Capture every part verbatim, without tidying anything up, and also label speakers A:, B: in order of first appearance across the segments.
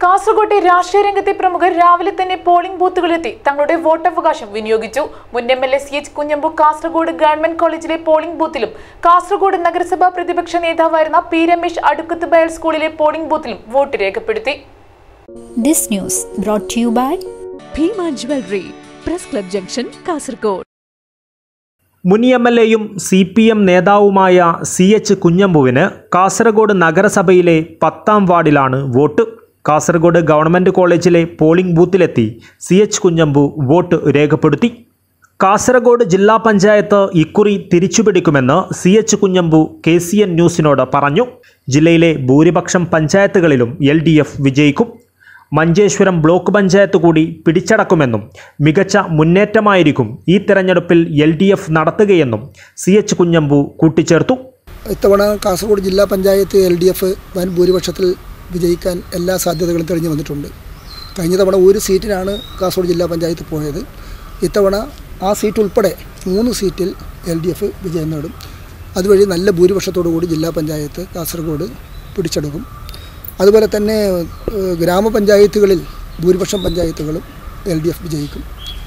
A: കാസർഗോട്ടെ രാഷ്ട്രീയ രംഗത്തെ പ്രമുഖർ രാവിലെ തന്നെ പോളിംഗ് ബൂത്തുകളിലെത്തി തങ്ങളുടെ വോട്ടവകാശം വിനിയോഗിച്ചു. മുൻ M L A C H Kunhambu Kasaragod government കോളേജിലെ പോളിംഗ് ബൂത്തിലും കാസർഗോഡ് നഗരസഭാ പ്രതിപക്ഷ നേതാവായിരുന്ന പി രമേശ് അടുക്കത്ത് ബയൽ സ്കൂളിലെ പോളിംഗ് ബൂത്തിലും വോട്ട് രേഖപ്പെടുത്തി.
B: This news brought to you by
C: Bhima Jewelry, Press Club Junction, Kasaragod.
D: മുൻ എം എൽ എയും സി പി എം നേതാവുമായ സി എച്ച് കുഞ്ഞമ്പുവിന് കാസർഗോഡ് നഗരസഭയിലെ പത്താം വാർഡിലാണ് വോട്ട്. കാസർഗോഡ് ഗവൺമെൻറ് കോളേജിലെ പോളിംഗ് ബൂത്തിലെത്തി സി എച്ച് കുഞ്ഞമ്പു വോട്ട് രേഖപ്പെടുത്തി. കാസർഗോഡ് ജില്ലാ പഞ്ചായത്ത് ഇക്കുറി തിരിച്ചുപിടിക്കുമെന്ന് C H Kunhambu K C N ന്യൂസിനോട് പറഞ്ഞു. ജില്ലയിലെ ഭൂരിപക്ഷം പഞ്ചായത്തുകളിലും എൽ ഡി എഫ് വിജയിക്കും. മഞ്ചേശ്വരം ബ്ലോക്ക് പഞ്ചായത്ത് കൂടി പിടിച്ചടക്കുമെന്നും മികച്ച മുന്നേറ്റമായിരിക്കും ഈ തെരഞ്ഞെടുപ്പിൽ എൽ ഡി എഫ് നടത്തുകയെന്നും സി എച്ച് കുഞ്ഞമ്പു കൂട്ടിച്ചേർത്തു.
E: ഇത്തവണ കാസർഗോഡ് ജില്ലാ പഞ്ചായത്ത് എൽ ഡി എഫ് വൻ ഭൂരിപക്ഷത്തിൽ വിജയിക്കാൻ എല്ലാ സാധ്യതകളും തെളിഞ്ഞു വന്നിട്ടുണ്ട്. കഴിഞ്ഞ തവണ ഒരു സീറ്റിനാണ് കാസർഗോഡ് ജില്ലാ പഞ്ചായത്ത് പോയത്. ഇത്തവണ ആ സീറ്റ് ഉൾപ്പെടെ മൂന്ന് സീറ്റിൽ എൽ ഡി എഫ് വിജയം നേടും. അതുവഴി നല്ല ഭൂരിപക്ഷത്തോടു കൂടി ജില്ലാ പഞ്ചായത്ത് കാസർഗോഡ് പിടിച്ചെടുക്കും. അതുപോലെ തന്നെ ഗ്രാമപഞ്ചായത്തുകളിൽ ഭൂരിപക്ഷം പഞ്ചായത്തുകളും എൽ ഡി എഫ് വിജയിക്കും.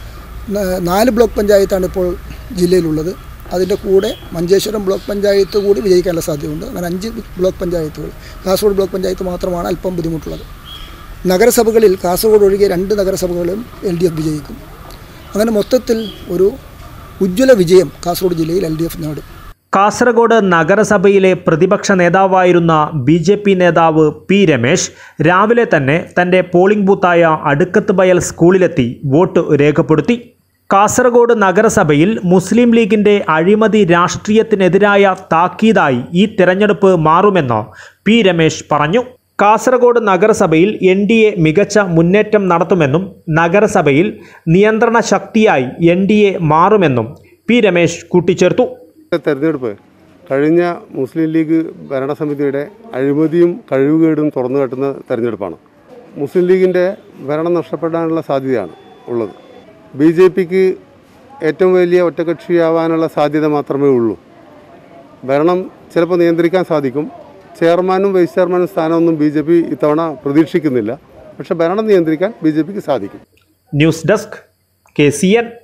E: നാല് ബ്ലോക്ക് പഞ്ചായത്താണ് ഇപ്പോൾ ജില്ലയിലുള്ളത്. അതിൻ്റെ കൂടെ മഞ്ചേശ്വരം ബ്ലോക്ക് പഞ്ചായത്ത് കൂടി വിജയിക്കാനുള്ള സാധ്യതയുണ്ട്. അങ്ങനെ അഞ്ച് ബ്ലോക്ക് പഞ്ചായത്തുകൾ, കാസർഗോഡ് ബ്ലോക്ക് പഞ്ചായത്ത് മാത്രമാണ് അല്പം ബുദ്ധിമുട്ടുള്ളത്. നഗരസഭകളിൽ കാസർഗോഡ് ഒഴികെ രണ്ട് നഗരസഭകളും എൽ ഡി എഫ് വിജയിക്കും. അങ്ങനെ മൊത്തത്തിൽ ഒരു ഉജ്ജ്വല വിജയം കാസർഗോഡ് ജില്ലയിൽ എൽ ഡി എഫ് നേടും.
D: കാസർഗോഡ് നഗരസഭയിലെ പ്രതിപക്ഷ നേതാവായിരുന്ന ബി ജെ പി നേതാവ് പി രമേശ് രാവിലെ തന്നെ തൻ്റെ പോളിംഗ് ബൂത്തായ അടുക്കത്ത് ബയൽ സ്കൂളിലെത്തി വോട്ട് രേഖപ്പെടുത്തി. കാസർഗോഡ് നഗരസഭയിൽ മുസ്ലിം ലീഗിൻ്റെ അഴിമതി രാഷ്ട്രീയത്തിനെതിരായ താക്കീതായി ഈ തിരഞ്ഞെടുപ്പ് മാറുമെന്ന് പി രമേശ് പറഞ്ഞു. കാസർഗോഡ് നഗരസഭയിൽ എൻ ഡി എ മികച്ച മുന്നേറ്റം നടത്തുമെന്നും നഗരസഭയിൽ നിയന്ത്രണ ശക്തിയായി എൻ ഡി എ മാറുമെന്നും പി രമേശ് കൂട്ടിച്ചേർത്തു.
F: തെരഞ്ഞെടുപ്പ് കഴിഞ്ഞ മുസ്ലിം ലീഗ് ഭരണസമിതിയുടെ അഴിമതിയും കഴിവുകേടും തുറന്നു കാട്ടുന്ന തെരഞ്ഞെടുപ്പാണ്. മുസ്ലിം ലീഗിൻ്റെ ഭരണം നഷ്ടപ്പെടാനുള്ള സാധ്യതയാണ് ഉള്ളത്. ബി ജെ പിക്ക് ഏറ്റവും വലിയ ഒറ്റകക്ഷിയാവാനുള്ള സാധ്യത മാത്രമേ ഉള്ളൂ. ഭരണം ചിലപ്പോൾ നിയന്ത്രിക്കാൻ സാധിക്കും. ചെയർമാനും വൈസ് ചെയർമാനും സ്ഥാനമൊന്നും ബി ജെ പി ഇത്തവണ പ്രതീക്ഷിക്കുന്നില്ല. പക്ഷേ ഭരണം നിയന്ത്രിക്കാൻ ബി ജെ പിക്ക് സാധിക്കും.
D: News desk K C N.